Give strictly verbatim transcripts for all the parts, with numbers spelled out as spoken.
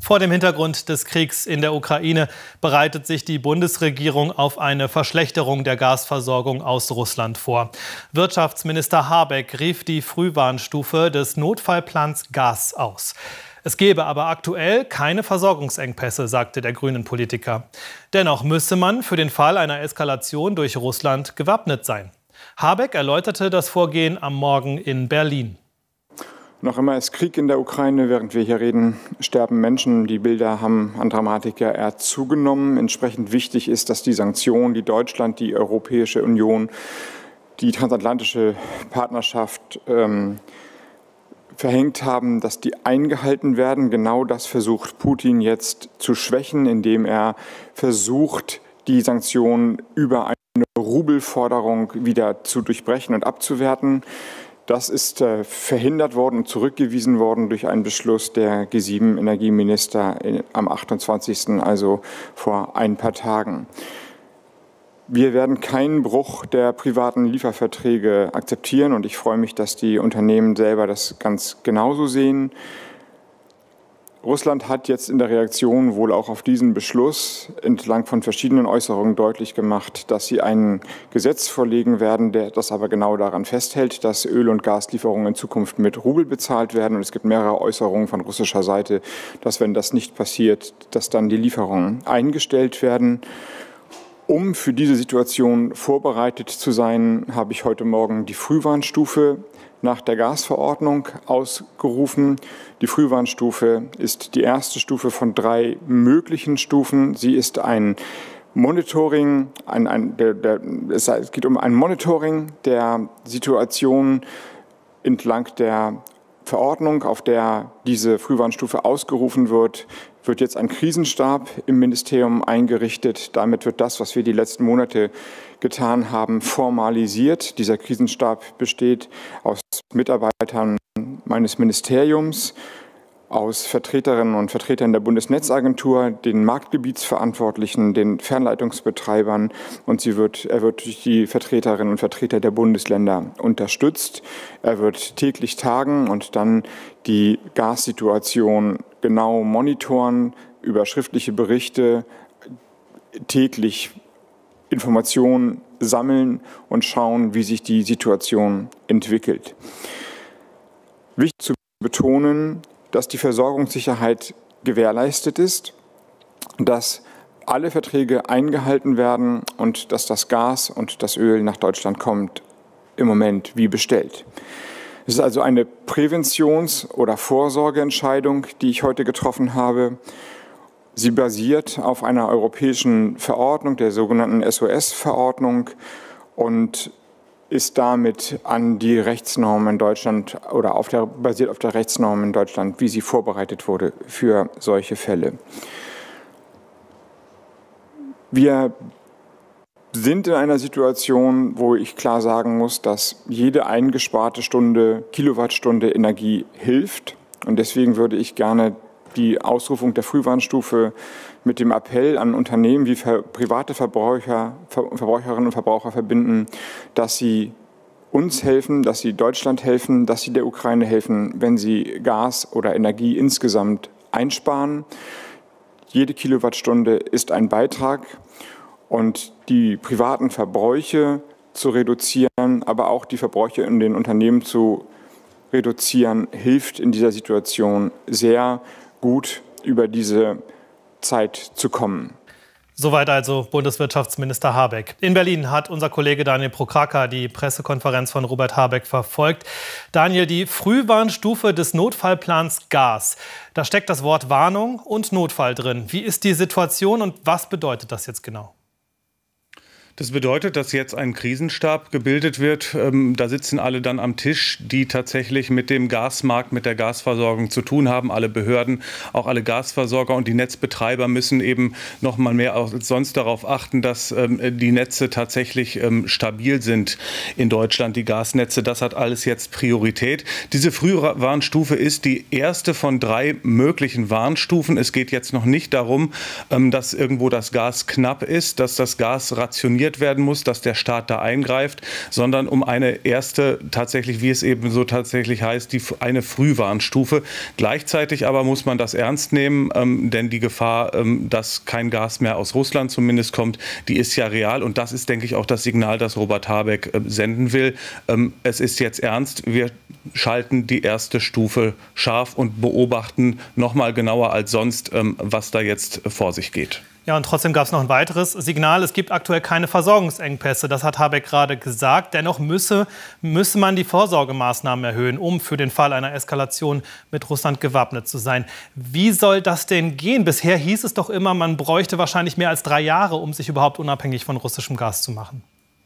Vor dem Hintergrund des Kriegs in der Ukraine bereitet sich die Bundesregierung auf eine Verschlechterung der Gasversorgung aus Russland vor. Wirtschaftsminister Habeck rief die Frühwarnstufe des Notfallplans Gas aus. Es gebe aber aktuell keine Versorgungsengpässe, sagte der Grünen-Politiker. Dennoch müsse man für den Fall einer Eskalation durch Russland gewappnet sein. Habeck erläuterte das Vorgehen am Morgen in Berlin. Noch immer ist Krieg in der Ukraine. Während wir hier reden, sterben Menschen. Die Bilder haben an Dramatik ja eher zugenommen. Entsprechend wichtig ist, dass die Sanktionen, die Deutschland, die Europäische Union, die transatlantische Partnerschaft ähm, verhängt haben, dass die eingehalten werden. Genau das versucht Putin jetzt zu schwächen, indem er versucht, die Sanktionen über eine Rubelforderung wieder zu durchbrechen und abzuwerten. Das ist äh, verhindert worden und zurückgewiesen worden durch einen Beschluss der G sieben Energieminister am achtundzwanzigsten, also vor ein paar Tagen. Wir werden keinen Bruch der privaten Lieferverträge akzeptieren und ich freue mich, dass die Unternehmen selber das ganz genauso sehen. Russland hat jetzt in der Reaktion wohl auch auf diesen Beschluss entlang von verschiedenen Äußerungen deutlich gemacht, dass sie ein Gesetz vorlegen werden, der das aber genau daran festhält, dass Öl- und Gaslieferungen in Zukunft mit Rubel bezahlt werden. Und es gibt mehrere Äußerungen von russischer Seite, dass, wenn das nicht passiert, dass dann die Lieferungen eingestellt werden. Um für diese Situation vorbereitet zu sein, habe ich heute Morgen die Frühwarnstufe nach der Gasverordnung ausgerufen. Die Frühwarnstufe ist die erste Stufe von drei möglichen Stufen. Sie ist ein Monitoring, ein, ein, der, der, es geht um ein Monitoring der Situation entlang der Verordnung, auf der diese Frühwarnstufe ausgerufen wird, wird jetzt ein Krisenstab im Ministerium eingerichtet. Damit wird das, was wir die letzten Monate getan haben, formalisiert. Dieser Krisenstab besteht aus Mitarbeitern meines Ministeriums, aus Vertreterinnen und Vertretern der Bundesnetzagentur, den Marktgebietsverantwortlichen, den Fernleitungsbetreibern und sie wird, er wird durch die Vertreterinnen und Vertreter der Bundesländer unterstützt. Er wird täglich tagen und dann die Gassituation genau monitoren, über schriftliche Berichte täglich Informationen sammeln und schauen, wie sich die Situation entwickelt. Wichtig zu betonen, dass die Versorgungssicherheit gewährleistet ist, dass alle Verträge eingehalten werden und dass das Gas und das Öl nach Deutschland kommt, im Moment wie bestellt. Es ist also eine Präventions- oder Vorsorgeentscheidung, die ich heute getroffen habe. Sie basiert auf einer europäischen Verordnung, der sogenannten S O S-Verordnung, und ist damit an die Rechtsnormen in Deutschland oder auf der, basiert auf der Rechtsnorm in Deutschland, wie sie vorbereitet wurde für solche Fälle. Wir sind in einer Situation, wo ich klar sagen muss, dass jede eingesparte Stunde, Kilowattstunde Energie hilft. Und deswegen würde ich gerne die Ausrufung der Frühwarnstufe mit dem Appell an Unternehmen wie private Verbraucher, Verbraucherinnen und Verbraucher verbinden, dass sie uns helfen, dass sie Deutschland helfen, dass sie der Ukraine helfen, wenn sie Gas oder Energie insgesamt einsparen. Jede Kilowattstunde ist ein Beitrag und die privaten Verbräuche zu reduzieren, aber auch die Verbräuche in den Unternehmen zu reduzieren, hilft in dieser Situation sehr gut über diese Zeit zu kommen. Soweit also Bundeswirtschaftsminister Habeck. In Berlin hat unser Kollege Daniel Prokraka die Pressekonferenz von Robert Habeck verfolgt. Daniel, die Frühwarnstufe des Notfallplans Gas. Da steckt das Wort Warnung und Notfall drin. Wie ist die Situation und was bedeutet das jetzt genau? Das bedeutet, dass jetzt ein Krisenstab gebildet wird. Ähm, da sitzen alle dann am Tisch, die tatsächlich mit dem Gasmarkt, mit der Gasversorgung zu tun haben. Alle Behörden, auch alle Gasversorger und die Netzbetreiber müssen eben noch mal mehr als sonst darauf achten, dass ähm, die Netze tatsächlich ähm, stabil sind in Deutschland, die Gasnetze. Das hat alles jetzt Priorität. Diese Frühwarnstufe ist die erste von drei möglichen Warnstufen. Es geht jetzt noch nicht darum, ähm, dass irgendwo das Gas knapp ist, dass das Gas rationiert sanktioniert werden muss, dass der Staat da eingreift, sondern um eine erste, tatsächlich, wie es eben so tatsächlich heißt, die, eine Frühwarnstufe. Gleichzeitig aber muss man das ernst nehmen, ähm, denn die Gefahr, ähm, dass kein Gas mehr aus Russland zumindest kommt, die ist ja real. Und das ist, denke ich, auch das Signal, das Robert Habeck äh, senden will. Ähm, es ist jetzt ernst. Wir schalten die erste Stufe scharf und beobachten noch mal genauer als sonst, ähm, was da jetzt vor sich geht. Ja, und trotzdem gab es noch ein weiteres Signal. Es gibt aktuell keine Versorgungsengpässe. Das hat Habeck gerade gesagt. Dennoch müsse, müsse man die Vorsorgemaßnahmen erhöhen, um für den Fall einer Eskalation mit Russland gewappnet zu sein. Wie soll das denn gehen? Bisher hieß es doch immer, man bräuchte wahrscheinlich mehr als drei Jahre, um sich überhaupt unabhängig von russischem Gas zu machen.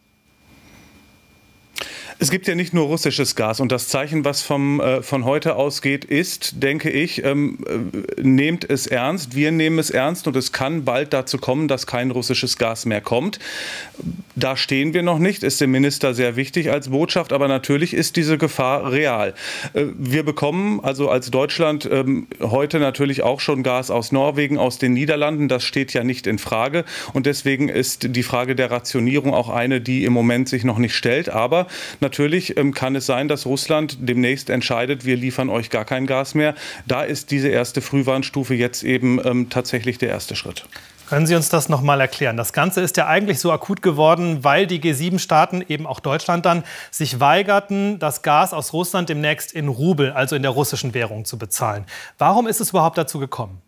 Es gibt ja nicht nur russisches Gas und das Zeichen, was vom, äh, von heute ausgeht, ist, denke ich, ähm, äh, nehmt es ernst, wir nehmen es ernst und es kann bald dazu kommen, dass kein russisches Gas mehr kommt. Da stehen wir noch nicht, ist dem Minister sehr wichtig als Botschaft, aber natürlich ist diese Gefahr real. Äh, wir bekommen also als Deutschland äh, heute natürlich auch schon Gas aus Norwegen, aus den Niederlanden, das steht ja nicht in Frage und deswegen ist die Frage der Rationierung auch eine, die im Moment sich noch nicht stellt, aber natürlich Natürlich ähm, kann es sein, dass Russland demnächst entscheidet, wir liefern euch gar kein Gas mehr. Da ist diese erste Frühwarnstufe jetzt eben ähm, tatsächlich der erste Schritt. Können Sie uns das noch mal erklären? Das Ganze ist ja eigentlich so akut geworden, weil die G sieben Staaten, eben auch Deutschland dann, sich weigerten, das Gas aus Russland demnächst in Rubel, also in der russischen Währung, zu bezahlen. Warum ist es überhaupt dazu gekommen?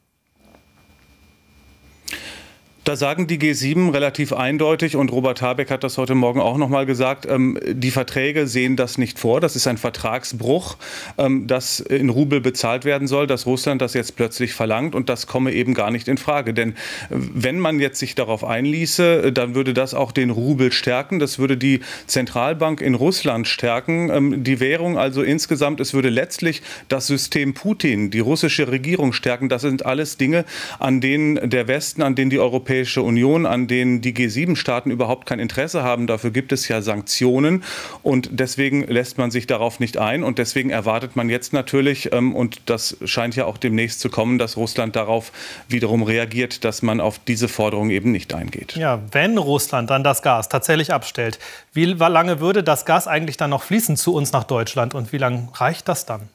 Da sagen die G sieben relativ eindeutig, und Robert Habeck hat das heute Morgen auch noch mal gesagt, ähm, die Verträge sehen das nicht vor. Das ist ein Vertragsbruch, ähm, dass in Rubel bezahlt werden soll, dass Russland das jetzt plötzlich verlangt, und das komme eben gar nicht in Frage. Denn äh, wenn man jetzt sich darauf einließe, dann würde das auch den Rubel stärken. Das würde die Zentralbank in Russland stärken. Ähm, die Währung also insgesamt, es würde letztlich das System Putin, die russische Regierung stärken. Das sind alles Dinge, an denen der Westen, an denen die Europäische Union, an denen die G sieben Staaten überhaupt kein Interesse haben. Dafür gibt es ja Sanktionen, und deswegen lässt man sich darauf nicht ein, und deswegen erwartet man jetzt natürlich, ähm, und das scheint ja auch demnächst zu kommen, dass Russland darauf wiederum reagiert, dass man auf diese Forderung eben nicht eingeht. Ja, wenn Russland dann das Gas tatsächlich abstellt, wie lange würde das Gas eigentlich dann noch fließen zu uns nach Deutschland, und wie lange reicht das dann?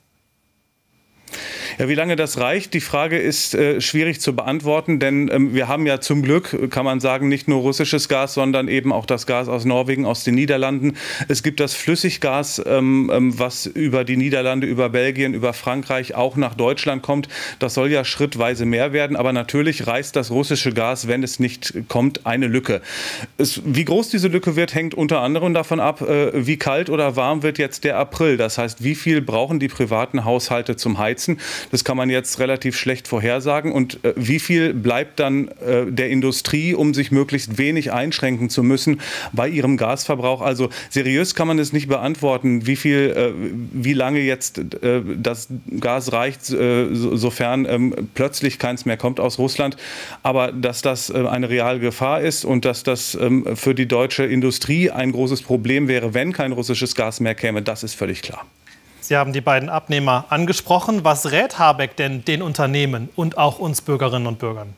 Ja, wie lange das reicht, die Frage ist äh, schwierig zu beantworten, denn ähm, wir haben ja zum Glück, kann man sagen, nicht nur russisches Gas, sondern eben auch das Gas aus Norwegen, aus den Niederlanden. Es gibt das Flüssiggas, ähm, ähm, was über die Niederlande, über Belgien, über Frankreich auch nach Deutschland kommt. Das soll ja schrittweise mehr werden, aber natürlich reißt das russische Gas, wenn es nicht kommt, eine Lücke. Es, wie groß diese Lücke wird, hängt unter anderem davon ab, äh, wie kalt oder warm wird jetzt der April. Das heißt, wie viel brauchen die privaten Haushalte zum Heizen? Das kann man jetzt relativ schlecht vorhersagen. Und äh, wie viel bleibt dann äh, der Industrie, um sich möglichst wenig einschränken zu müssen bei ihrem Gasverbrauch? Also seriös kann man es nicht beantworten, wie viel, äh, wie lange jetzt äh, das Gas reicht, äh, so, sofern ähm, plötzlich keins mehr kommt aus Russland. Aber dass das äh, eine reale Gefahr ist und dass das ähm, für die deutsche Industrie ein großes Problem wäre, wenn kein russisches Gas mehr käme, das ist völlig klar. Sie haben die beiden Abnehmer angesprochen. Was rät Habeck denn den Unternehmen und auch uns Bürgerinnen und Bürgern?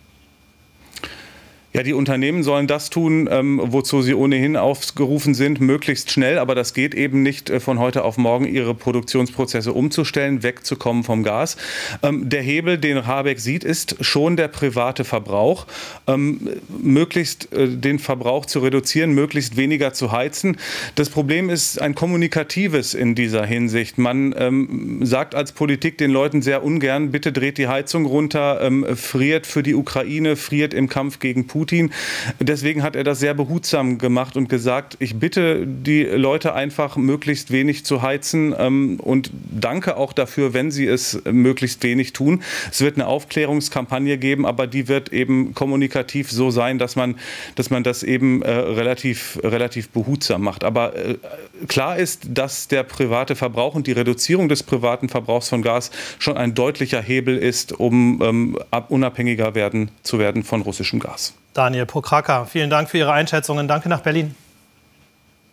Ja, die Unternehmen sollen das tun, ähm, wozu sie ohnehin aufgerufen sind, möglichst schnell. Aber das geht eben nicht, äh, von heute auf morgen ihre Produktionsprozesse umzustellen, wegzukommen vom Gas. Ähm, der Hebel, den Habeck sieht, ist schon der private Verbrauch. Ähm, möglichst äh, den Verbrauch zu reduzieren, möglichst weniger zu heizen. Das Problem ist ein kommunikatives in dieser Hinsicht. Man ähm, sagt als Politik den Leuten sehr ungern, bitte dreht die Heizung runter, ähm, friert für die Ukraine, friert im Kampf gegen Putin. Putin. Deswegen hat er das sehr behutsam gemacht und gesagt, ich bitte die Leute einfach, möglichst wenig zu heizen, ähm, und danke auch dafür, wenn sie es möglichst wenig tun. Es wird eine Aufklärungskampagne geben, aber die wird eben kommunikativ so sein, dass man, dass man das eben äh, relativ, relativ behutsam macht. Aber äh, klar ist, dass der private Verbrauch und die Reduzierung des privaten Verbrauchs von Gas schon ein deutlicher Hebel ist, um ähm, unabhängiger werden, zu werden von russischem Gas. Daniel Pokraka, vielen Dank für Ihre Einschätzungen. Danke nach Berlin.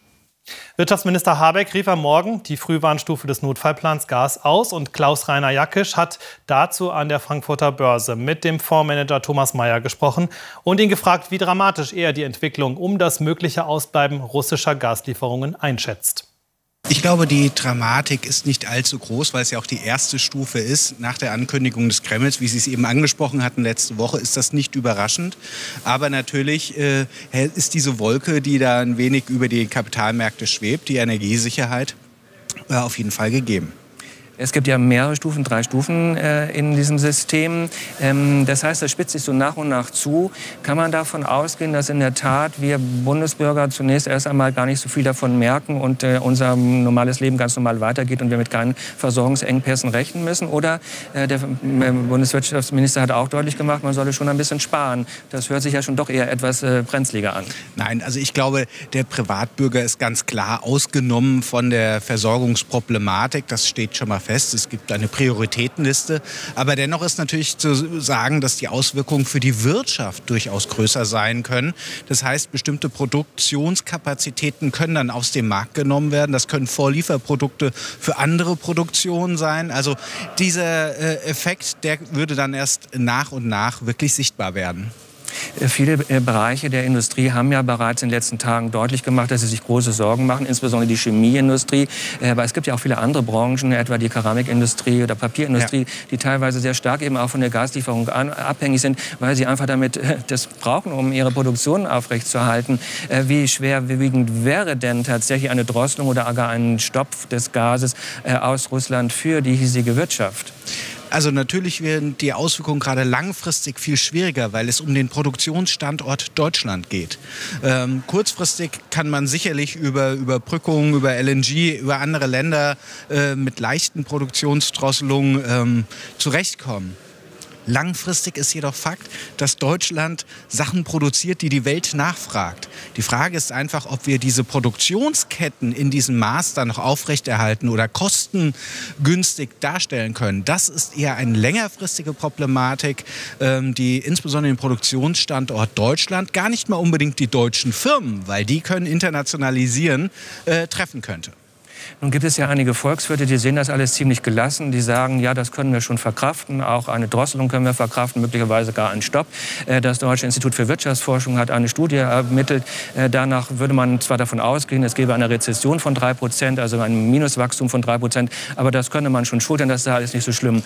Wirtschaftsminister Habeck rief am Morgen die Frühwarnstufe des Notfallplans Gas aus und Klaus-Rainer Jackisch hat dazu an der Frankfurter Börse mit dem Fondsmanager Thomas Mayer gesprochen und ihn gefragt, wie dramatisch er die Entwicklung um das mögliche Ausbleiben russischer Gaslieferungen einschätzt. Ich glaube, die Dramatik ist nicht allzu groß, weil es ja auch die erste Stufe ist. Nach der Ankündigung des Kremls, wie Sie es eben angesprochen hatten letzte Woche, ist das nicht überraschend. Aber natürlich äh, ist diese Wolke, die da ein wenig über die Kapitalmärkte schwebt, die Energiesicherheit, äh, auf jeden Fall gegeben. Es gibt ja mehrere Stufen, drei Stufen äh, in diesem System. Ähm, das heißt, das spitzt sich so nach und nach zu. Kann man davon ausgehen, dass in der Tat wir Bundesbürger zunächst erst einmal gar nicht so viel davon merken und äh, unser normales Leben ganz normal weitergeht und wir mit keinen Versorgungsengpässen rechnen müssen? Oder äh, der äh, Bundeswirtschaftsminister hat auch deutlich gemacht, man solle schon ein bisschen sparen. Das hört sich ja schon doch eher etwas äh, brenzliger an. Nein, also ich glaube, der Privatbürger ist ganz klar ausgenommen von der Versorgungsproblematik. Das steht schon mal fest. Es gibt eine Prioritätenliste. Aber dennoch ist natürlich zu sagen, dass die Auswirkungen für die Wirtschaft durchaus größer sein können. Das heißt, bestimmte Produktionskapazitäten können dann aus dem Markt genommen werden. Das können Vorlieferprodukte für andere Produktionen sein. Also dieser äh, Effekt, der würde dann erst nach und nach wirklich sichtbar werden. Viele Bereiche der Industrie haben ja bereits in den letzten Tagen deutlich gemacht, dass sie sich große Sorgen machen, insbesondere die Chemieindustrie. Aber es gibt ja auch viele andere Branchen, etwa die Keramikindustrie oder Papierindustrie, ja, die teilweise sehr stark eben auch von der Gaslieferung abhängig sind, weil sie einfach damit das brauchen, um ihre Produktion aufrechtzuerhalten. Wie schwerwiegend wäre denn tatsächlich eine Drosselung oder gar ein Stopp des Gases aus Russland für die hiesige Wirtschaft? Also natürlich werden die Auswirkungen gerade langfristig viel schwieriger, weil es um den Produktionsstandort Deutschland geht. Ähm, kurzfristig kann man sicherlich über Überbrückungen, über L N G, über andere Länder äh, mit leichten Produktionsdrosselungen ähm, zurechtkommen. Langfristig ist jedoch Fakt, dass Deutschland Sachen produziert, die die Welt nachfragt. Die Frage ist einfach, ob wir diese Produktionsketten in diesem Maß dann noch aufrechterhalten oder kostengünstig darstellen können. Das ist eher eine längerfristige Problematik, die insbesondere den Produktionsstandort Deutschland, gar nicht mal unbedingt die deutschen Firmen, weil die können internationalisieren, äh, treffen könnte. Nun gibt es ja einige Volkswirte, die sehen das alles ziemlich gelassen. Die sagen, ja, das können wir schon verkraften. Auch eine Drosselung können wir verkraften, möglicherweise gar einen Stopp. Das Deutsche Institut für Wirtschaftsforschung hat eine Studie ermittelt. Danach würde man zwar davon ausgehen, es gäbe eine Rezession von drei Prozent, also ein Minuswachstum von drei Prozent. Aber das könne man schon schultern, das ist alles nicht so schlimm.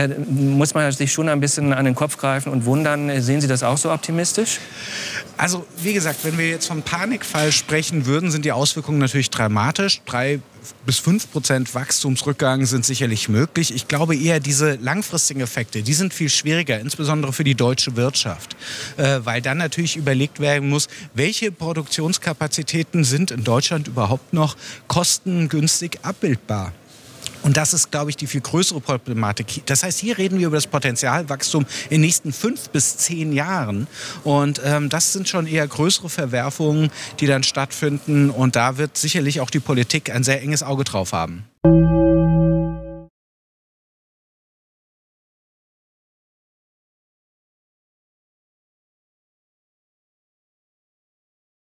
Muss man sich schon ein bisschen an den Kopf greifen und wundern. Sehen Sie das auch so optimistisch? Also, wie gesagt, wenn wir jetzt vom Panikfall sprechen würden, sind die Auswirkungen natürlich dramatisch. Drei bis fünf Prozent Wachstumsrückgang sind sicherlich möglich. Ich glaube eher, diese langfristigen Effekte, die sind viel schwieriger, insbesondere für die deutsche Wirtschaft. Äh, weil dann natürlich überlegt werden muss, welche Produktionskapazitäten sind in Deutschland überhaupt noch kostengünstig abbildbar. Und das ist, glaube ich, die viel größere Problematik. Das heißt, hier reden wir über das Potenzialwachstum in den nächsten fünf bis zehn Jahren. Und ähm, das sind schon eher größere Verwerfungen, die dann stattfinden. Und da wird sicherlich auch die Politik ein sehr enges Auge drauf haben.